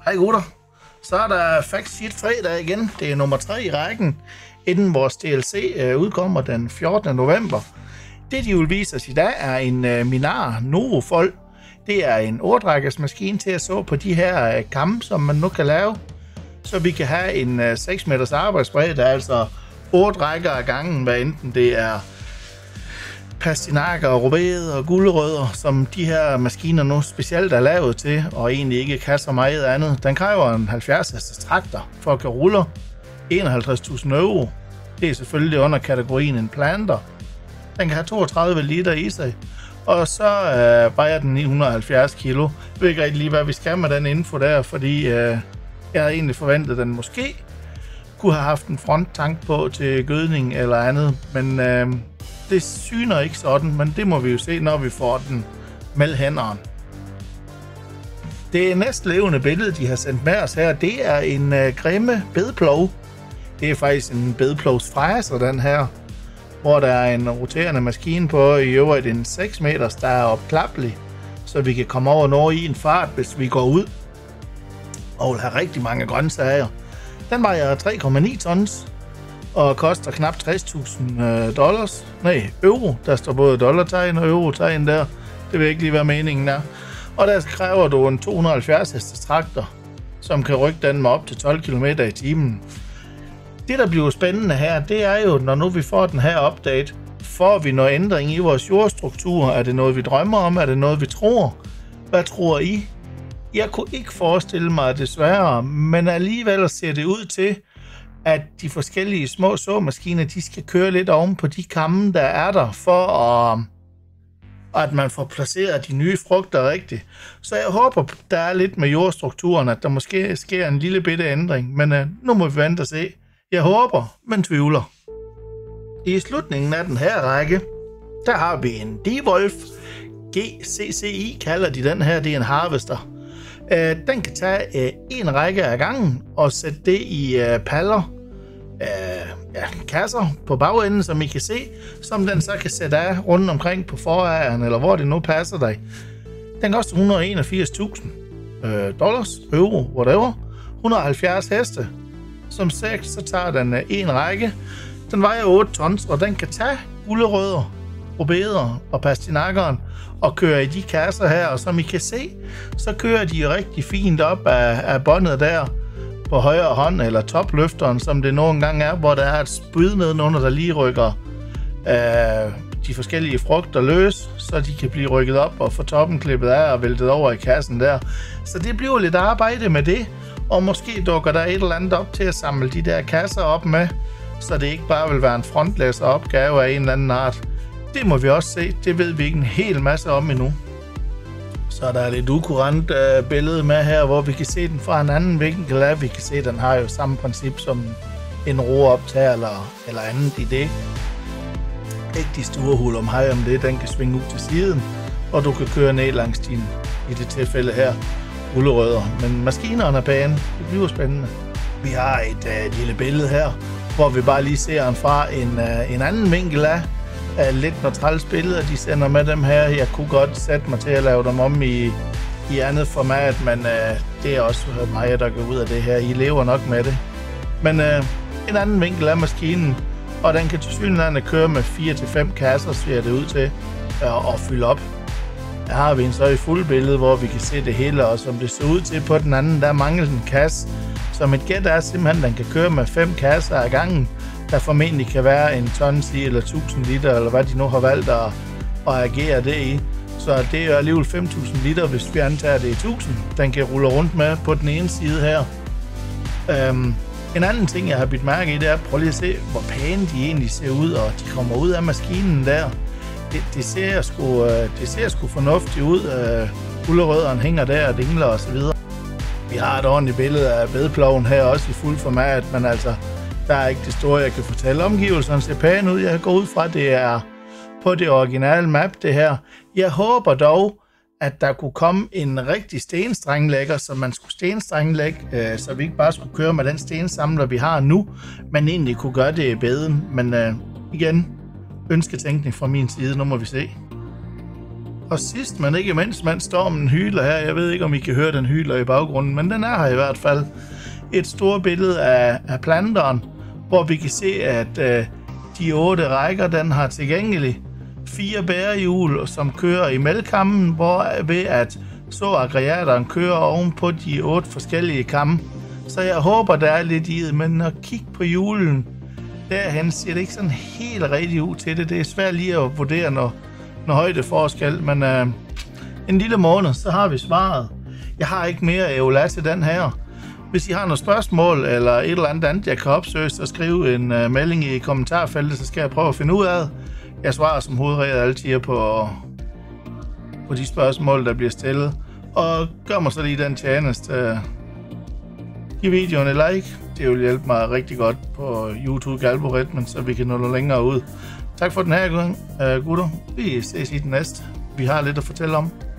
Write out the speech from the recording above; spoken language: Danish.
Hej gutter. Så er der Fact Sheet fredag igen. Det er nummer 3 i rækken, inden vores DLC udkommer den 14. november. Det de vil vise os i dag er en Minar Novofold. Det er en ordrækkersmaskine til at så på de her kampe, som man nu kan lave. Så vi kan have en 6 meters arbejdsbredde, altså 8 rækker af gangen, hvad enten det er pastinakker, rødbeder og gulerødder, som de her maskiner nu specielt er lavet til, og egentlig ikke kan så meget andet. Den kræver en 70 hestes traktor for at kan rulle 51.000 euro. Det er selvfølgelig under kategorien en planter. Den kan have 32 liter i sig, og så vejer den 970 kilo. Jeg ved ikke rigtig lige, hvad vi skal med den info der, fordi jeg havde egentlig forventet, at den måske kunne have haft en fronttank på til gødning eller andet, men det syner ikke sådan, men det må vi jo se, når vi får den mellem hænderne. Det næstlevende billede, de har sendt med os her, det er en grimme bedplov. Det er faktisk en bedplovsfræser, den her, hvor der er en roterende maskine på, i øvrigt en 6 meters, der er opklappelig, så vi kan komme over noget i en fart, hvis vi går ud og vil have rigtig mange grøntsager. Den vejer 3,9 tons og koster knap $60.000. Nej, euro. Der står både dollartegn og eurotegn der. Det vil ikke lige være meningen der. Og der kræver du en 270 hestes traktor, som kan rykke den med op til 12 km i timen. Det, der bliver spændende her, det er jo, når nu vi får den her update, får vi noget ændring i vores jordstruktur? Er det noget, vi drømmer om? Er det noget, vi tror? Hvad tror I? Jeg kunne ikke forestille mig desværre, men alligevel ser det ud til, at de forskellige små såmaskiner, de skal køre lidt oven på de kamme, der er der, for at man får placeret de nye frugter rigtigt. Så jeg håber, der er lidt med jordstrukturen, at der måske sker en lille bitte ændring, men nu må vi vente og se. Jeg håber, men tvivler. I slutningen af den her række, der har vi en DeWolf GCCI, kalder de den her, det er en harvester. Den kan tage en række af gangen og sætte det i paller, kasser på bagenden, som I kan se, som den så kan sætte af rundt omkring på foræren, eller hvor det nu passer dig. Den koster $181.000, euro, whatever. 170 heste. Som sagt, så tager den en række. Den vejer 8 tons, og den kan tage gulerødder, rødbeder og pastinakkeren og køre i de kasser her, og som I kan se, så kører de rigtig fint op af båndet der på højre hånd, eller topløfteren, som det nogle gange er, hvor der er et spyd nedenunder, der lige rykker de forskellige frugter løs, så de kan blive rykket op og få toppen klippet af og væltet over i kassen der. Så det bliver lidt arbejde med det, og måske dukker der et eller andet op til at samle de der kasser op med, så det ikke bare vil være en frontlæseropgave af en eller anden art. Det må vi også se. Det ved vi ikke en hel masse om endnu. Så der er lidt ukurant billede med her, hvor vi kan se den fra en anden vinkel. Vi kan se, at den har jo samme princip som en roeoptager eller andet i det. Ikke de store hulum har om det. Den kan svinge ud til siden, og du kan køre ned langs din, i det tilfælde her, gulerødder. Men maskinerne er banen. Det bliver spændende. Vi har et lille billede her, hvor vi bare lige ser den fra en anden vinkel af. Lidt noget træls billeder, de sender med dem her. Jeg kunne godt sætte mig til at lave dem om i andet format, men det er også mig, der går ud af det her. I lever nok med det. Men en anden vinkel af maskinen, og den kan tilsyneladende køre med 4-5 kasser, ser det ud til, og fylde op. Her har vi en så i fuld billede, hvor vi kan se det hele, og som det ser ud til på den anden, der mangler en kasse. Som et gæt er simpelthen, den kan køre med 5 kasser ad gangen, der formentlig kan være en tons i, eller 1000 liter, eller hvad de nu har valgt at agere det i. Så det er alligevel 5000 liter, hvis vi antager det i 1000. Den kan rulle rundt med på den ene side her. En anden ting, jeg har bidt mærke i, det er, prøv lige at se, hvor pæne de egentlig ser ud, og de kommer ud af maskinen der. Det ser sgu fornuftigt ud. Gulerødderen hænger der og dingler og så videre. Vi har et ordentligt billede af bedploven her, også i fuld format, men altså, der er ikke det store, jeg kan fortælle. Omgivelserne ser pæne ud. Jeg går ud fra, det er på det originale map, det her. Jeg håber dog, at der kunne komme en rigtig stenstrenglægger, så man skulle stenstrenglægge, så vi ikke bare skulle køre med den stensamler, vi har nu, men egentlig kunne gøre det bedre. Men igen, ønsketænkning fra min side, nu må vi se. Og sidst, men ikke mindst, mens stormen hyler her, jeg ved ikke, om I kan høre den hyler i baggrunden, men den er her i hvert fald, et stort billede af planteren, hvor vi kan se, at de 8 rækker, den har tilgængelig 4 bærehjul, som kører i mælkekammen, hvor ved at såaggregatoren kører oven på de 8 forskellige kamme. Så jeg håber, der er lidt i det, men at kigge på hjulen, derhen ser det ikke sådan helt rigtigt ud til det. Det er svært lige at vurdere, når højdeforskel, men en lille måned, så har vi svaret. Jeg har ikke mere Eola til den her. Hvis I har nogle spørgsmål eller et eller andet, jeg kan opsøge, så skriv en melding i kommentarfeltet, så skal jeg prøve at finde ud af det. Jeg svarer som hovedregel altid på de spørgsmål, der bliver stillet. Og gør mig så lige den tjeneste. Giv videoen et like. Det vil hjælpe mig rigtig godt på YouTube-algoritmen, så vi kan nå længere ud. Tak for den her gang, gutter. Vi ses i den næste. Vi har lidt at fortælle om.